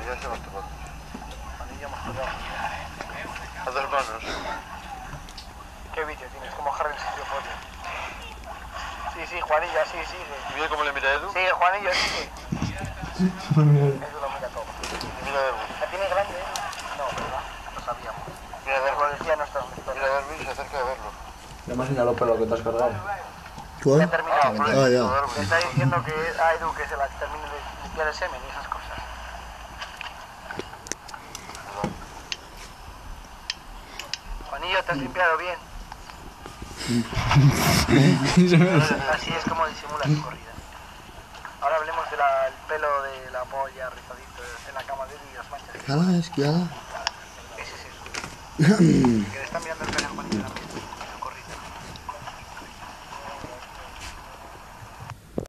ya se va a tomar. Juanillo, hemos tocado. A 2 manos. ¿Qué vídeo tienes? ¿Cómo jarra el sitio pollo? Sí, Juanillo, sí, sigue. Mira cómo le mira a Edu. Sigue, Juanillo, sigue. Edu lo mira todo. Mira a Edu. ¿La tiene grande, Edu? No, ¿verdad? Lo sabíamos. Mira a Lo Darwin. decía nuestro lector. Mira a Darwin y se acerca a verlo. Ya me ha señalado pelo que te has cargado. Ya ¿Cuál? terminado. Ah, ya. Le está diciendo que a Edu que se la termine de limpiar el semen y esas cosas. Juanillo, ¿te has limpiado bien? Así es como disimula su corrida. Ahora hablemos del pelo de la polla rizadito en la cama de Edu y las manchas. Esquiala, esquiala. Ese es eso. Que le están mirando el pelo a Juanillo ahora mismo.